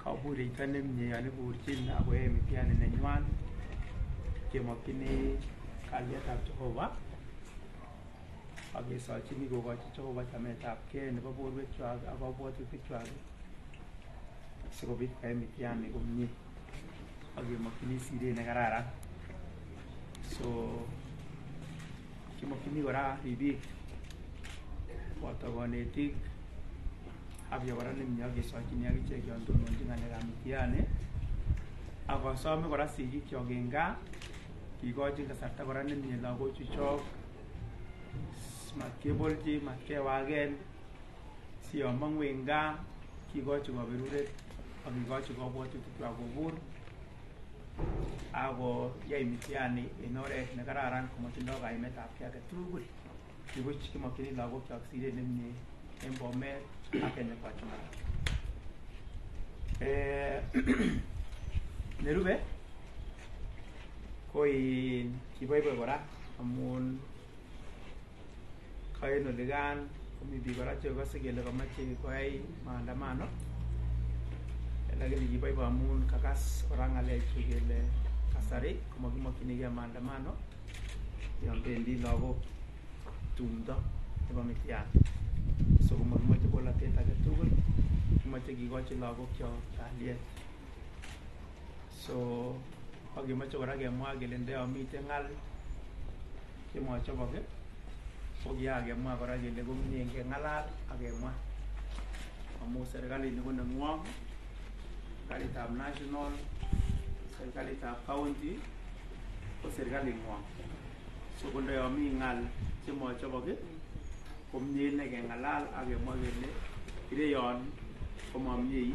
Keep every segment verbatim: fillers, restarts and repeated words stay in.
kabureito nemie yon iburchin akoyoe mitihani nenywan kemokyini kalyetab Jehova ak kesochini kokochi Jehova chametabgei nebo borwekwak ak kabwatutikwak sikobit koyai mitihani komie ak kemokyini siret nekararan. So kemokyini kora ribik boto konetik afya kora nemie ak kesochini akichek yon tononchin ng'alekab mitihani. Ak asome kora sigikyok en gaa kikochi kasarta kora nemie lagochuchok, matkebolchi, matkewagen, si yon mong'u en gaa kikochi kaberuret ak kikochi kabwatutikwak kobur ako yai mitihani en oret nekararan komotindo kaimetabgei age tugul. Kibuch kimokyini lagokyok siret nemie en Bomet ak Kenya kwa jumla. Eh, nerube ko in kiboiboi kora amun kaen olikan komi biik kora chekose kele komoche koyai maandamano, lakini kiboiboi amun kakas kora ng'alechu kele kasari komokimokyinigei maandamano yon bendi lagok tumdo nebo mitihani. So komokimoche bolotet age tugul, kimoche kikochi lagokyok kalyet. So ak kemoche kora kemwa kele ndoyon miten ng'al chemochobok ko kiyakemwa kora kele komie keng'alal ak kemwa amun serikalit ko neng'wong, serikalitab national, serikalitab county ko serikaling'wong. So ko ndoyon mi ng'al chemochobok komie ne keng'alal ak kemwa kele ireyon komomie.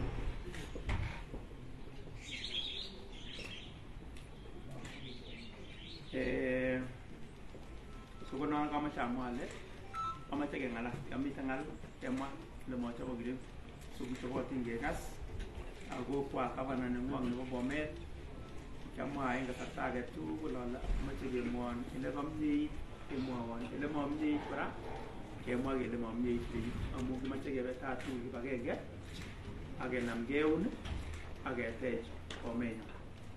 Eh, so ko non kamache amwa ale kamache keng'alal, yon miten ng'al kemwa kele mochobok ireu. So kichobotin kekas ako kwa gavana neng'wong nebo Bomet kiamwa en kasarta age tugul ale moche kemwon ele komie kemwowon ele momie kora kemwa kele momie amun kimoche kebe taa tugul kibagenge ak kenamgei eun ak ketech Bomenyo.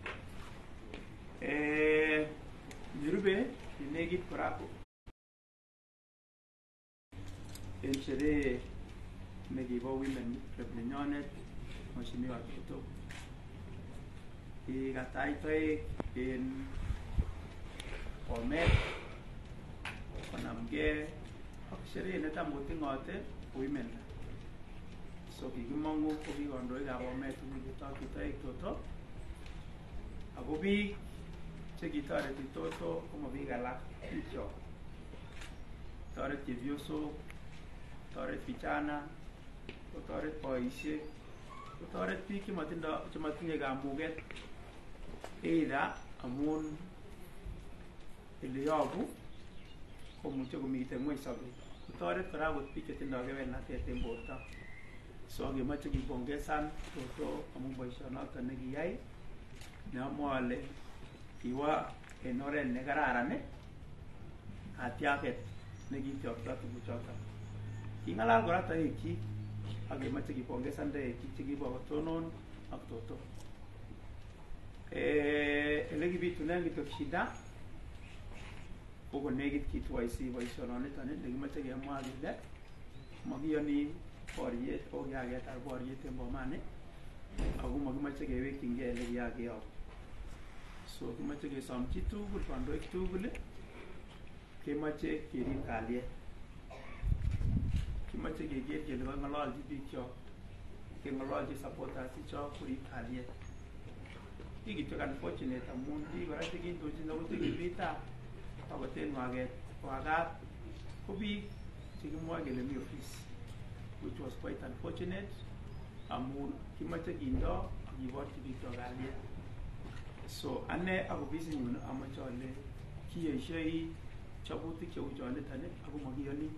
Eh, nerube nenekit kora en sherehe nekibo women rep nenyonet Mheshimiwa Kipchumba, kikatach toek en Bomet konamgei ak sherehe netam koting'ote women. So kikimong'u ko ki kandoikab Bomet kikitokyi toek toto, ako biik chekitoreti toto komo biik alak, bikyok. Toret chepyosok, toret vijana, kotoret boisiek, kotoret biik chemotinye kamuget either amun eleyobu komuche komiten ng'weny sobet, kotoret kora akot biik chetindo kewelunatet en borto. So kemoche kipongesan toto amun boisionoton nekiyai neamwa ale kiwo en oret nekararan atyaket nekityokto tuguchoton. King'alal kora toekyik ak kemoche kipongesan toekyik chekibo kotonon ak toto. Eh, ele kibitunen kityok shida ko konekit kitwoisi boisiononiton nekimoche kemwa kele mokiyoni boriet o kiaketar boriet en Bomani ako mokimoche kewekyingei ele kiakeyobu. So kimoche kesom chi tugul, kandoik tugul kemoche kerib kalyet, kimoche keker kele kang'ololchi bikyok, keng'ololchi supporters ichok korib kalyet. Ki kityok unfortunate amun biik kora chekindochin akot kebetab akot en waket wakat ko biik chekimwoe kele mi office, which was quite unfortunate amun kimoche kindo ak kiborchi bikyok kalyet. So ane ak ofisinyun amoche ale kiyeisioi chobutik cheu choniton ako mokiyoni.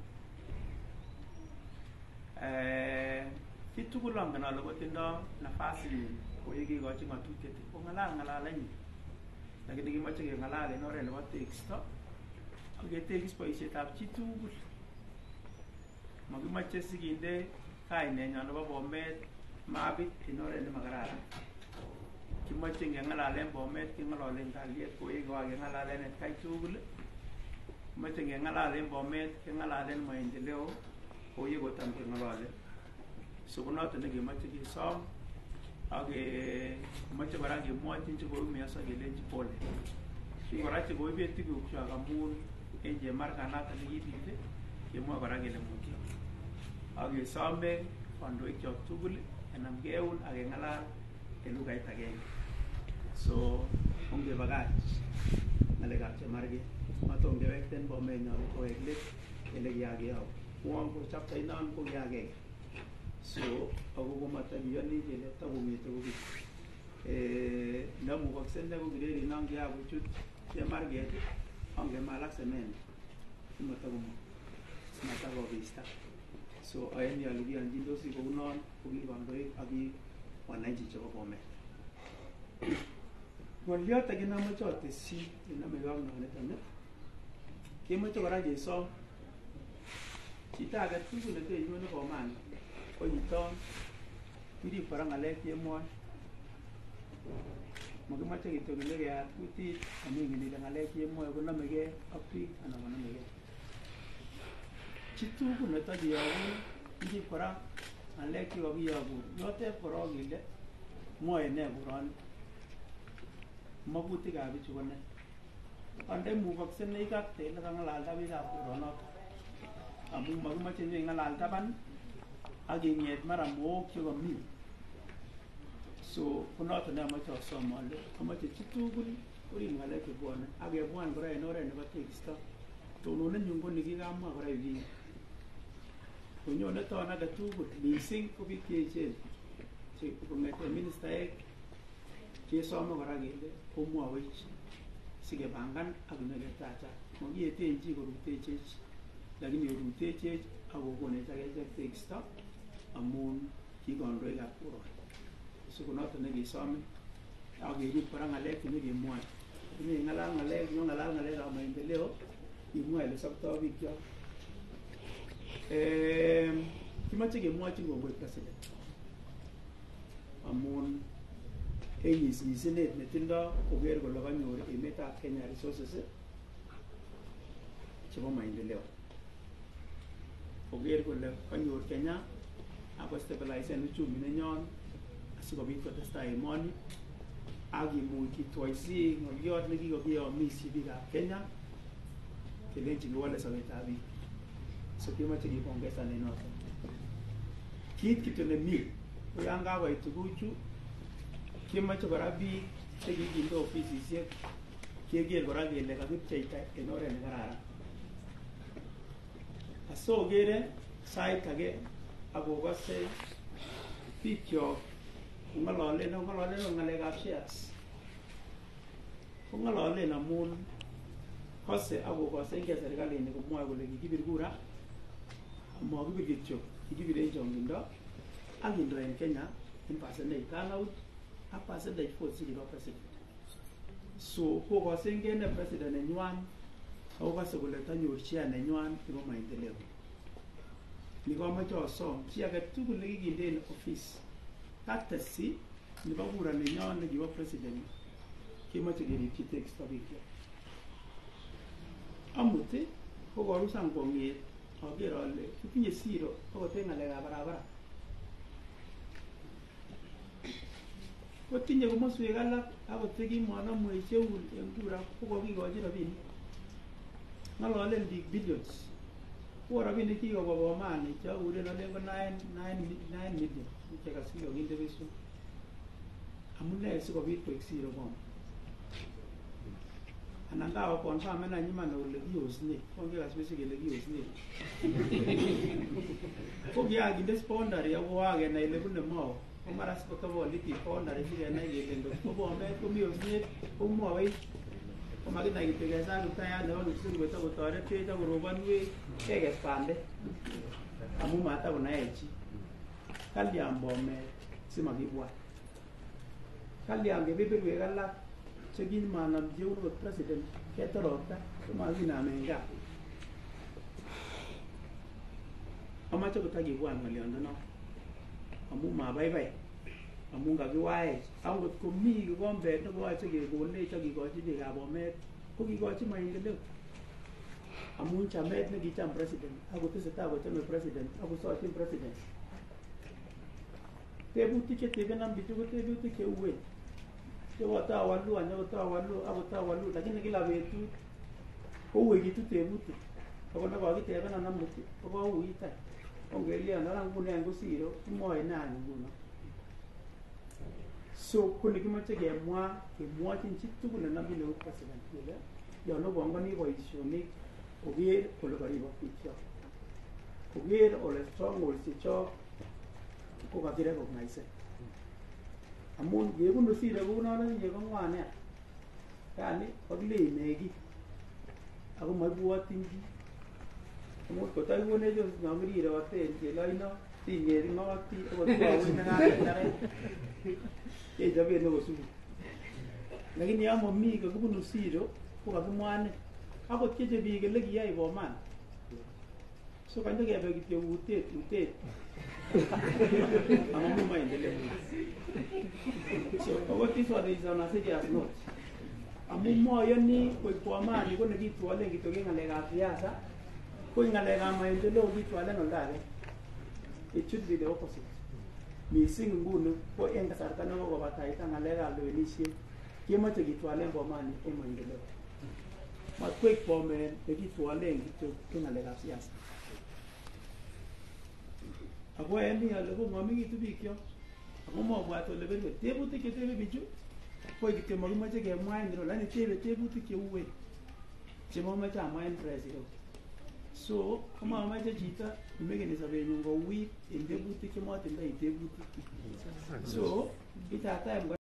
Eh, kitugul angen ale kotindo nafasinyin ko yekikochi ng'atutiet ko ng'alal ng'alalenyin, lakini kimoche keng'alal en oret nebo teksto ak ketekis boisietab chi tugul. Mokimoche sikinde kainenyon nebo Bomet mabit en oret nemakararan. Kimoche ngeng'alalen Bomet keng'ololen kalyet kou yekokeng'alalen atkai tugul. Kimoche ngeng'alalen Bomet keng'alalen maendeleo kou yekotam keng'ololen. So konoton nekemoche kesom ak kemoche kora kemwochin chekoumionso kelenji pole. Biik kora chekoibet tugukwak amun en chemarganoton nekibit kemwoe kora kele mutyo. Ak kesome kandoikyok tugul enamge eun ak keng'alal en lugait agenge. So ongebakach ng'alekab chemarget, maton kewekten Bomenyon kowek let ele kiakeyobu. Uon ko chapter inon ko kiagenge. So ako komatakiyoni kele takong'ete kobit. Eh ndamukokse ne ko kireri non kiakochut chemarget ongemalak semen simatakomo simatakobista. So ayani ale kiyonjindosi kounon ko ki kandoik ak ki wananchi chebo Bomet. Ng'olyot age nomoche atesyi nenomegei ak noniton kemoche kora kesom chito age tugul netenyone Bomani ko yiton kirib kora ng'alek chemwoe. Makimoche kityo kele keyat kutit amun ngele ng'alek chemwoe konomegei ak biik anan monomegei. Chitugul netokiyogu kirib kora ng'alek chekokiyogu yoteb korok kele mwoe ne koroni magutikab bichu ko ne. Ande mukokse neikakte ile kang'alalda biikab koronoton amun makimoche nyeng'alal taban ak ing'et mara mook chekomi. So konoton neamoche asom ale amoche chitugul korib ng'alek chebwone ak kebwan kora en oret nebo tekisto. Tononenyun ko nekikamwa kora yukinye. Konyone taon age tugul mising ko biik cheechen kong'ete ministaek kesome kora kele komwowech sikepangan ak nyoketacha. Makiyeten chi korutechech lakini orutechech ak kokonech akechek tekisto amun ki kandoikab koroni. So konoton nekesome ak kerib kora ng'alek chenyekemwoe. Ng'alal ng'alek ng'alal ng'alekab maendeleo imwoe ile sobtoi bikyok. Eh kimoche kemwochin kongoi president amun en nyisnyisinet netindo koker kole kanyor emetab Kenya resources chebo maendeleo. Koker kole kanyor Kenya ako stabilisen uchumi nenyon asikobit kotestai emoni ak kimuch kitwoisi ng'olyot nekikokiyomisyi biikab Kenya kelenji kiwole sobetab biik. So kemoche kipongezan en noton. Kit kityo nemi ko yan kakoit tuguchu kemoche kora biik chekikinde ofisisiek keker kora kele kakipcheita en oret nekararan. Asokere sait age akokose bikyok kong'ololen kong'ololen ng'alekab shares. Kong'ololen amun kose akokosengei serikalit komwoe kole kikibir kura makibir kityo kikibir en chong'indo ak kindo en Kenya en percentage turnout ak percentage votes chekibo president. So kokosengei ne president nenywan akokose kole tanyor share nenywan nebo maendeleo. Ni komoche asom chi age tugul nekikinde en office katesi nebo kura nenyon nekibo president kemoche keripchi tekisto bikyok. Amut ko korusan kong'et aker ale kitinye siro akot en ng'alekab barabara. Kotinye komoswek alak akot chekimonomwech cheun en kura ko kokikochi rabinik. Ng'ololen biik billions. Ko rabinik kikobwa Bomani cheakuren alen ko nine million chekas kikokinde besyo. Amune sikobit koik siro Boma. Anan kawo confirm en iman kole kiyosne, kongekas besyo kele kiyosne. Ko kiyakinde boundary ako kakenai ile bune Mau. Ko mara sikotoboliti boundary sikenai kele ngot ko Bomet komi osnet komwowech. Ko makinai kityo kesal kiptayat nebo nusu kotokotoretech ak korobonwech kekes bande amun matakonaech chi. Kalyan Bomet simakibwat. Kalyan kebeberwek alak chekimanam jeun kot president ketorokta komakinamen gaa. Amache kotakibwat ng'oliondono amu mabaibai amu kakiwaech angot komi kikombet nekoyoche kekonech ak kikochi biikab Bomet ko kikochi maendeleo amu chamet nekicham president akotesetai kochame president akosochin president. Tebutik chetebenan bichu ko tebutik cheuen chekotawalu anyokotawalu akotawalu lakini kila betut kouekitu tebutik ako nekokitebenan amut kokouit any ongelian ara ngunen kosiro imwoe nani nguno. So konekimoche kemwa kemwochin chitugul nenamchin eut president kele yon opongoni boisionik koker kole koribok bikyok, koker ole strongholds chechok ko kakirecognize amun yebunu sire kounon akinye ko ng'wan nea yani kakilei neki ako moibwotin chi amun kotakikonech nyongiriroten keloino sing'ering'oti akot koawit nekaketaret kechoben nekosubut lakini yon momi kakibunu siro ko kakimwanin akot keche biik ele kiyai Boman so kanyekebe kityo utet utet amamu maendeleo. So what is what is on a serious note amu moyoni koik Bomani ko nekitwolen kityo ki ng'alekab siasa ko ng'alekab maendeleo kitwalen oldage. It should be the opposite. Mising nguni ko en kasarta nekokobataita ng'alekab lewenisiet kemoche kitwalen Bomani en maendeleo. Matkoik Bomet nekitwolen kityo ki ng'alekab siasa. Ako eni ale kong'omikitu bikyok ako mobwat ole berwe tebutik chetebe bichu ko kityo makimoche kemwa en iro lakini tebe tebutik cheuen chemomoche amwa en press iro. So komamoche chito imekeni sobenyun kouit en tebutik chemotindoi tebutik. So it's a time